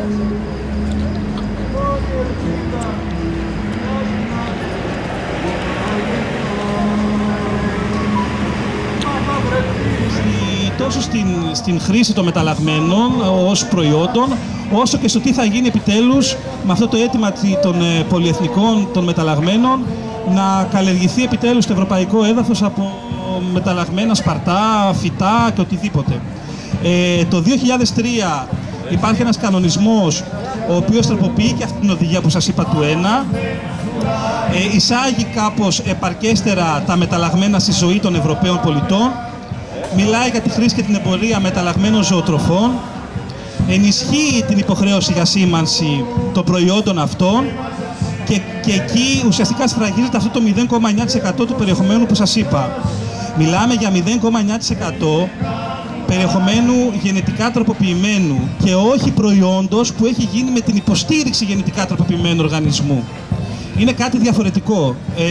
Τόσο στην χρήση των μεταλλαγμένων ως προϊόντων, όσο και στο τι θα γίνει επιτέλους με αυτό το αίτημα των πολυεθνικών των μεταλλαγμένων να καλλιεργηθεί επιτέλους στο ευρωπαϊκό έδαφος από μεταλλαγμένα σπαρτά, φυτά και οτιδήποτε. Το 2003 υπάρχει ένας κανονισμός ο οποίος τροποποιεί και αυτή την οδηγία που σας είπα του 1, εισάγει κάπως επαρκέστερα τα μεταλλαγμένα στη ζωή των Ευρωπαίων πολιτών, μιλάει για τη χρήση και την εμπορία μεταλλαγμένων ζωοτροφών, ενισχύει την υποχρέωση για σήμανση των προϊόντων αυτών και εκεί ουσιαστικά σφραγίζεται αυτό το 0,9% του περιεχομένου που σας είπα. Μιλάμε για 0,9% περιεχομένου γενετικά τροποποιημένου και όχι προϊόντος που έχει γίνει με την υποστήριξη γενετικά τροποποιημένου οργανισμού. Είναι κάτι διαφορετικό.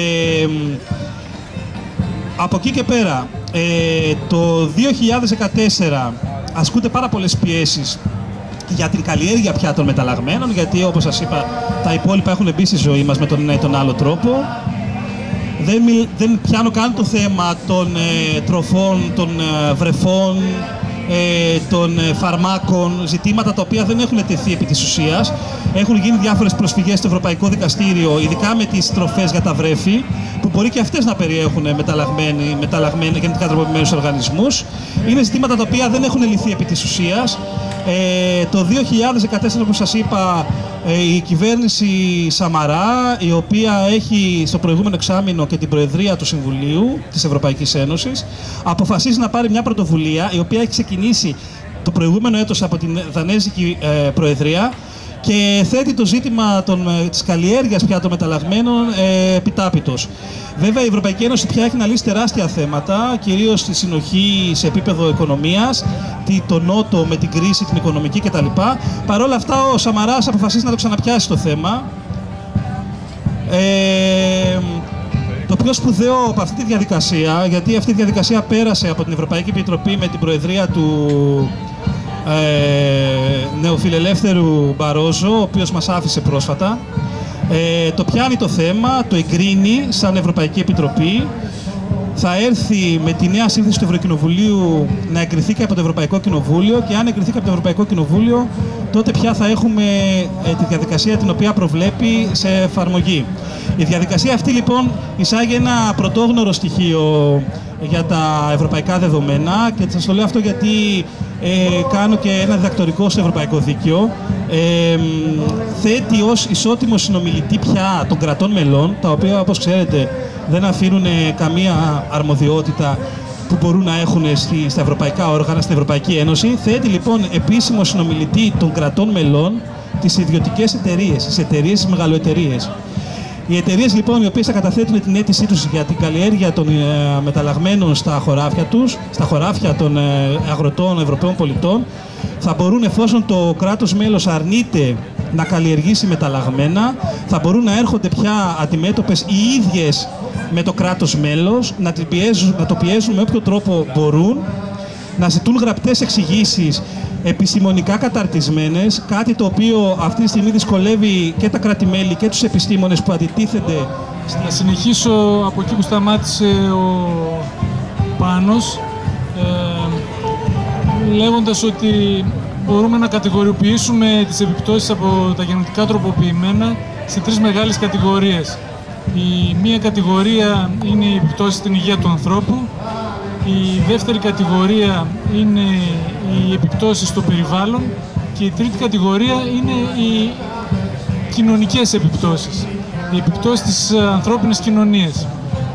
Από εκεί και πέρα, το 2014 ασκούνται πάρα πολλές πιέσεις για την καλλιέργεια πια των μεταλλαγμένων, γιατί όπως σας είπα τα υπόλοιπα έχουν μπει στη ζωή μας με τον ένα ή τον άλλο τρόπο. Δεν πιάνω καν το θέμα των τροφών, των βρεφών, των φαρμάκων, ζητήματα τα οποία δεν έχουν τεθεί επί της ουσίας. Έχουν γίνει διάφορες προσφυγές στο Ευρωπαϊκό Δικαστήριο, ειδικά με τις τροφές για τα βρέφη, που μπορεί και αυτές να περιέχουν μεταλλαγμένοι γενετικά τροποποιημένους οργανισμούς. Είναι ζητήματα τα οποία δεν έχουν λυθεί επί της ουσίας. Το 2014, όπως σας είπα, η κυβέρνηση Σαμαρά, η οποία έχει στο προηγούμενο εξάμηνο και την Προεδρία του Συμβουλίου της Ευρωπαϊκής Ένωσης, αποφασίζει να πάρει μια πρωτοβουλία η οποία έχει ξεκινήσει το προηγούμενο έτος από την Δανέζικη Προεδρία και θέτει το ζήτημα της καλλιέργειας πια των μεταλλαγμένων επιτάπητος. Βέβαια, η Ευρωπαϊκή Ένωση πια έχει να λύσει τεράστια θέματα, κυρίως στη συνοχή σε επίπεδο οικονομίας, το Νότο με την κρίση, την οικονομική κτλ. Παρ' όλα αυτά, ο Σαμαράς αποφασίζει να το ξαναπιάσει το θέμα. Το πιο σπουδαίο από αυτή τη διαδικασία, γιατί αυτή η διαδικασία πέρασε από την Ευρωπαϊκή Επιτροπή με την Προεδρία του νεοφιλελεύθερου Μπαρόζο, ο οποίος μας άφησε πρόσφατα, το πιάνει το θέμα, το εγκρίνει σαν Ευρωπαϊκή Επιτροπή, θα έρθει με τη νέα σύνθεση του Ευρωκοινοβουλίου να εγκριθεί και από το Ευρωπαϊκό Κοινοβούλιο και αν εγκριθεί και από το Ευρωπαϊκό Κοινοβούλιο, τότε πια θα έχουμε τη διαδικασία την οποία προβλέπει σε εφαρμογή. Η διαδικασία αυτή λοιπόν εισάγει ένα πρωτόγνωρο στοιχείο για τα ευρωπαϊκά δεδομένα και σας το λέω αυτό γιατί κάνω και ένα διδακτορικό στο Ευρωπαϊκό Δίκαιο. Θέτει ως ισότιμο συνομιλητή πια των κρατών μελών, τα οποία όπως ξέρετε δεν αφήνουν καμία αρμοδιότητα που μπορούν να έχουν στα ευρωπαϊκά όργανα, στην Ευρωπαϊκή Ένωση. Θέτει λοιπόν επίσημο συνομιλητή των κρατών μελών τις ιδιωτικές εταιρείες, τις εταιρείες, τις μεγαλοεταιρείες. Οι εταιρείες λοιπόν οι οποίες θα καταθέτουν την αίτησή τους για την καλλιέργεια των μεταλλαγμένων στα χωράφια τους, στα χωράφια των αγροτών Ευρωπαίων πολιτών, θα μπορούν, εφόσον το κράτος μέλος αρνείται να καλλιεργήσει μεταλλαγμένα, θα μπορούν να έρχονται πια αντιμέτωπες οι ίδιες με το κράτος μέλος, να το πιέζουν με όποιο τρόπο μπορούν, να ζητούν γραπτές εξηγήσεις επιστημονικά καταρτισμένες, κάτι το οποίο αυτή τη στιγμή δυσκολεύει και τα κράτη-μέλη και τους επιστήμονες που αντιτίθενται. Θα συνεχίσω από εκεί που σταμάτησε ο Πάνος, λέγοντας ότι μπορούμε να κατηγοριοποιήσουμε τις επιπτώσεις από τα γενετικά τροποποιημένα σε τρεις μεγάλες κατηγορίες. Η μία κατηγορία είναι οι επιπτώσεις στην υγεία του ανθρώπου, η δεύτερη κατηγορία είναι οι επιπτώσεις στο περιβάλλον και η τρίτη κατηγορία είναι οι κοινωνικές επιπτώσεις, οι επιπτώσεις της ανθρώπινης κοινωνίας.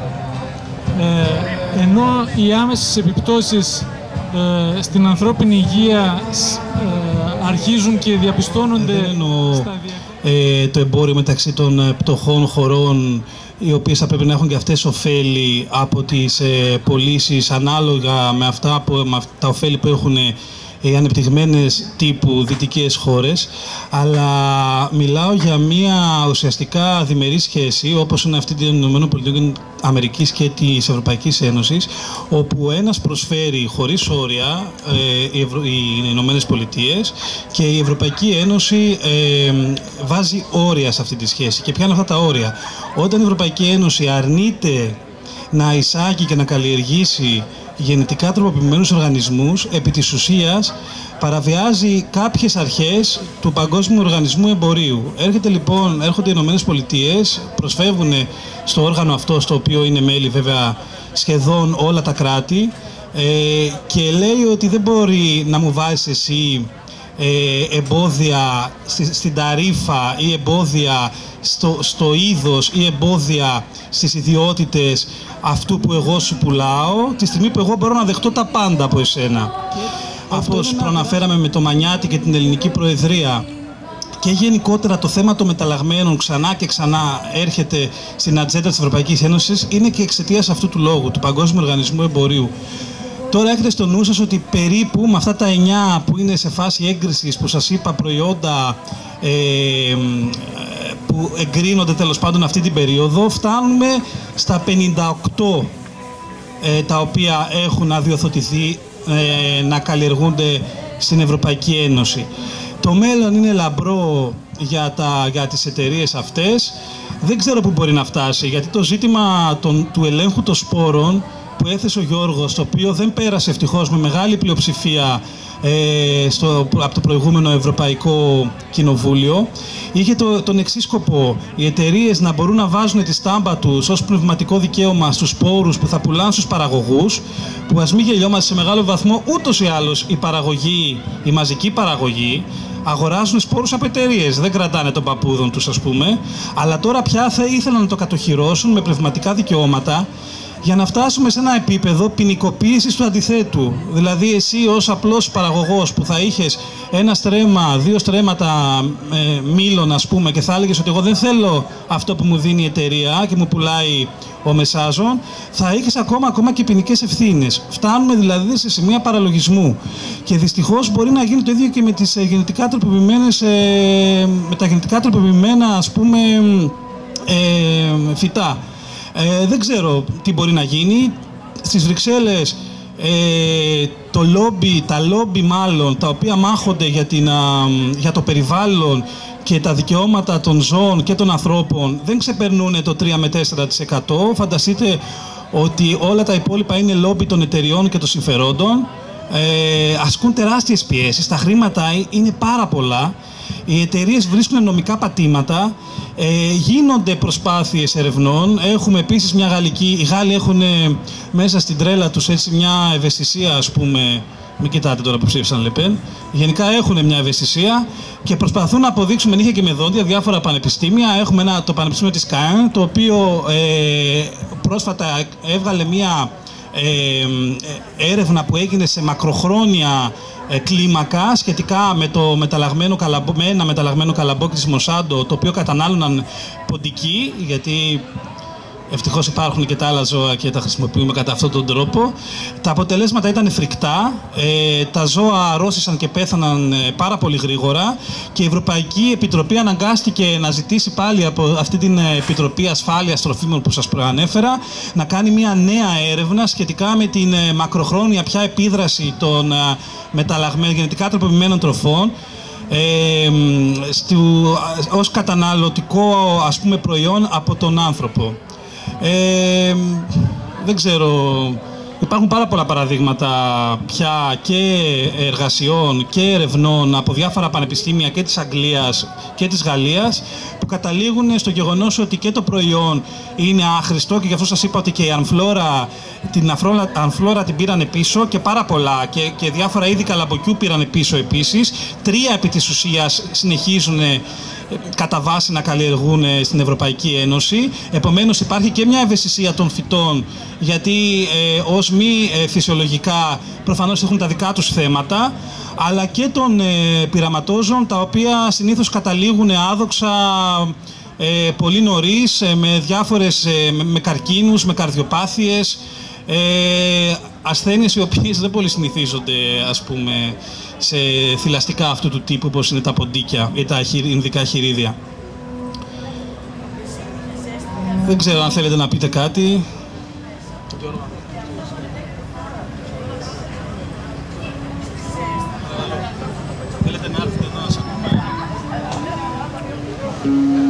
Ενώ οι άμεσες επιπτώσεις στην ανθρώπινη υγεία αρχίζουν και διαπιστώνονται σταδιακά. Το εμπόριο μεταξύ των πτωχών χωρών, οι οποίες θα πρέπει να έχουν και αυτές ωφέλη από τις πωλήσεις ανάλογα με τα ωφέλη που έχουν οι ανεπτυγμένες τύπου δυτικές χώρες, αλλά μιλάω για μια ουσιαστικά διμερή σχέση, όπως είναι αυτή των ΗΠΑ και της Ευρωπαϊκής Ένωσης, όπου ένας προσφέρει χωρίς όρια, οι Ηνωμένες Πολιτείες, και η Ευρωπαϊκή Ένωση βάζει όρια σε αυτή τη σχέση. Και ποια είναι αυτά τα όρια? Όταν η Ευρωπαϊκή Ένωση αρνείται να εισάγει και να καλλιεργήσει γενετικά τροποποιημένους οργανισμούς, επί της ουσίας παραβιάζει κάποιες αρχές του Παγκόσμιου Οργανισμού Εμπορίου. Έρχονται οι Ηνωμένες Πολιτείες, προσφεύγουν στο όργανο αυτό, στο οποίο είναι μέλη βέβαια σχεδόν όλα τα κράτη, και λέει ότι δεν μπορεί να μου βάζεις εσύ εμπόδια στην ταρίφα ή εμπόδια στο είδος ή εμπόδια στις ιδιότητες αυτού που εγώ σου πουλάω, τη στιγμή που εγώ μπορώ να δεχτώ τα πάντα από εσένα. Όπως προαναφέραμε με το Μανιάτη και την Ελληνική Προεδρία, και γενικότερα το θέμα των μεταλλαγμένων ξανά και ξανά έρχεται στην ατζέντα της Ευρωπαϊκής Ένωσης, είναι και εξαιτίας αυτού του λόγου, του Παγκόσμιου Οργανισμού Εμπορίου. Τώρα έχετε στο νου σας ότι περίπου με αυτά τα 9 που είναι σε φάση έγκρισης, που σας είπα, προϊόντα που εγκρίνονται τέλος πάντων αυτή την περίοδο, φτάνουμε στα 58 τα οποία έχουν αδειοδοτηθεί να καλλιεργούνται στην Ευρωπαϊκή Ένωση. Το μέλλον είναι λαμπρό για τις εταιρείες αυτές. Δεν ξέρω πού μπορεί να φτάσει, γιατί το ζήτημα του ελέγχου των σπόρων που έθεσε ο Γιώργος, το οποίο δεν πέρασε ευτυχώς με μεγάλη πλειοψηφία από το προηγούμενο Ευρωπαϊκό Κοινοβούλιο, είχε τον εξής σκοπό: οι εταιρείες να μπορούν να βάζουν τη στάμπα τους ως πνευματικό δικαίωμα στους σπόρους που θα πουλάνε στους παραγωγούς, που ας μην γελιόμαστε, σε μεγάλο βαθμό ούτως ή άλλως η μαζική παραγωγή αγοράζουν σπόρους από εταιρείες, δεν κρατάνε των παππούδων τους, ας πούμε, αλλά τώρα πια θα ήθελαν να το κατοχυρώσουν με πνευματικά δικαιώματα, για να φτάσουμε σε ένα επίπεδο ποινικοποίησης του αντιθέτου. Δηλαδή, εσύ ως απλός παραγωγός που θα είχες ένα στρέμμα, 2 στρέμματα μήλων, ας πούμε, και θα έλεγες ότι εγώ δεν θέλω αυτό που μου δίνει η εταιρεία και μου πουλάει ο Μεσάζων, θα είχες ακόμα και ποινικές ευθύνες. Φτάνουμε δηλαδή σε σημεία παραλογισμού. Και δυστυχώς μπορεί να γίνει το ίδιο και με τις γενετικά τροποποιημένες, με τα γενετικά τροποποιημένα, ας πούμε, φυτά. Δεν ξέρω τι μπορεί να γίνει. Στις Βρυξέλλες τα λόμπι μάλλον, τα οποία μάχονται για το περιβάλλον και τα δικαιώματα των ζώων και των ανθρώπων, δεν ξεπερνούν το 3 με 4%. Φανταστείτε ότι όλα τα υπόλοιπα είναι λόμπι των εταιριών και των συμφερόντων. Ασκούν τεράστιες πιέσεις, τα χρήματα είναι πάρα πολλά. Οι εταιρείες βρίσκουν νομικά πατήματα, γίνονται προσπάθειες ερευνών. Έχουμε επίσης μια γαλλική, οι Γάλλοι έχουν μέσα στην τρέλα τους έτσι μια ευαισθησία, ας πούμε, μην κοιτάτε τώρα που ψήφισαν Λεπέν, γενικά έχουν μια ευαισθησία και προσπαθούν να αποδείξουν με νύχια και με δόντια διάφορα πανεπιστήμια. Έχουμε το Πανεπιστήμιο της Caen, το οποίο πρόσφατα έβγαλε μια έρευνα που έγινε σε μακροχρόνια κλίμακα σχετικά με ένα μεταλλαγμένο καλαμπόκι της Μοσάντο, το οποίο κατανάλωναν ποντικοί, γιατί ευτυχώς υπάρχουν και τα άλλα ζώα και τα χρησιμοποιούμε κατά αυτόν τον τρόπο. Τα αποτελέσματα ήταν φρικτά, τα ζώα αρρώστησαν και πέθαναν πάρα πολύ γρήγορα, και η Ευρωπαϊκή Επιτροπή αναγκάστηκε να ζητήσει πάλι από αυτή την Επιτροπή Ασφάλειας Τροφίμων που σας προανέφερα να κάνει μια νέα έρευνα σχετικά με την μακροχρόνια πια επίδραση των γενετικά τροποποιημένων τροφών ως καταναλωτικό, ας πούμε, προϊόν από τον άνθρωπο. Δεν ξέρω, υπάρχουν πάρα πολλά παραδείγματα πια και εργασιών και ερευνών από διάφορα πανεπιστήμια και της Αγγλίας και της Γαλλίας, που καταλήγουν στο γεγονός ότι και το προϊόν είναι άχρηστο, και γι' αυτό σας είπα ότι και η Ανφλόρα την πήρανε πίσω, και πάρα πολλά, και διάφορα είδη καλαμποκιού πήρανε πίσω επίσης. 3 επί της ουσίας συνεχίζουν κατά βάση να καλλιεργούν στην Ευρωπαϊκή Ένωση. Επομένως υπάρχει και μια ευαισθησία των φυτών, γιατί ως μη φυσιολογικά προφανώς έχουν τα δικά τους θέματα, αλλά και των πειραματόζων, τα οποία συνήθως καταλήγουν άδοξα πολύ νωρίς, με καρκίνους, με καρδιοπάθειες, Ασθένειες οι οποίες δεν πολύ συνηθίζονται, ας πούμε, σε θηλαστικά αυτού του τύπου, όπως είναι τα ποντίκια ή τα ινδικά χειρίδια. Δεν ξέρω αν θέλετε να πείτε κάτι. Θέλετε να έρθετε εδώ να σας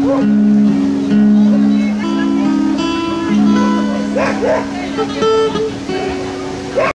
ακούμε.